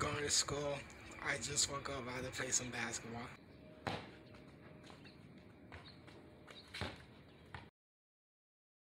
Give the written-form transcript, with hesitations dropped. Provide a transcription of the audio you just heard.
going to school. I just woke up. I had to play some basketball.